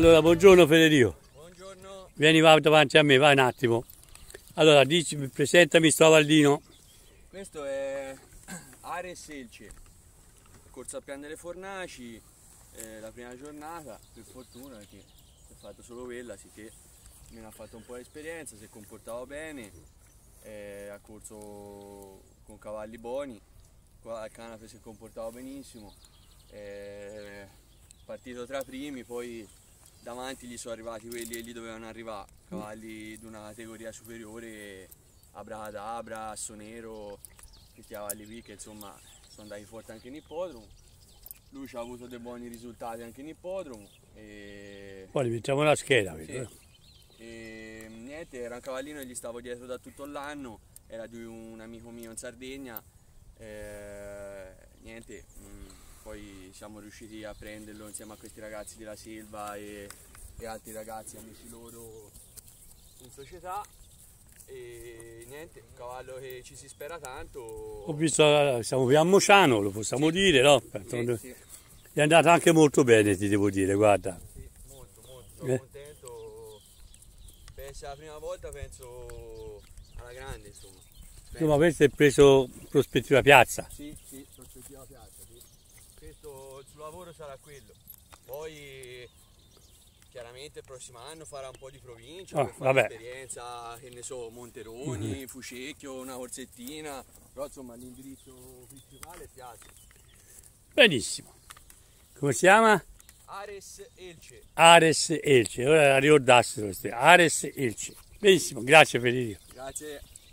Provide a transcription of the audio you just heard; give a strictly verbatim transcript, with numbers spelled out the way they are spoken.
Allora, buongiorno Federico. Buongiorno. Vieni va davanti a me, vai un attimo. Allora, dici, presentami sto cavallino. Questo è Ares Elce, corso a Pian delle Fornaci, eh, la prima giornata, per fortuna perché ho fatto solo quella, sicché me ne ha fatto un po' di esperienza, si è comportato bene, eh, ha corso con cavalli buoni, qua al Canape si è comportato benissimo, è partito tra primi, poi davanti gli sono arrivati quelli che gli dovevano arrivare, cavalli di una categoria superiore, Abracadabra, Assonero, questi cavalli qui che insomma sono andati forti anche in ippodromo. Lui ci ha avuto dei buoni risultati anche in ippodromo. E... Poi mettiamo la scheda. Sì. Eh. E niente, era un cavallino che gli stavo dietro da tutto l'anno, era di un amico mio in Sardegna. E... Niente, mh, poi siamo riusciti a prenderlo insieme a questi ragazzi della Selva e, e altri ragazzi amici loro in società. E niente, un cavallo che ci si spera tanto. Ho visto, siamo qui a Mociano, lo possiamo sì. dire, no? Sì, sì. È andata anche molto bene, ti devo dire, guarda. Sì, molto, molto, sono eh? contento. Per essere la prima volta penso alla grande, insomma. Insomma, questo è preso prospettiva piazza. Sì, sì, prospettiva piazza, sì. Questo, il suo lavoro sarà quello. Poi chiaramente il prossimo anno farà un po' di provincia, Ah, per fare vabbè. esperienza, che ne so, Monteroni, mm-hmm. Fucecchio, una corsettina, però insomma l'indirizzo principale è piazza. Benissimo. Come si chiama? Ares Elce. Ares Elce, ora ricordassero queste. Ares Elce. Benissimo, grazie Federico. Grazie.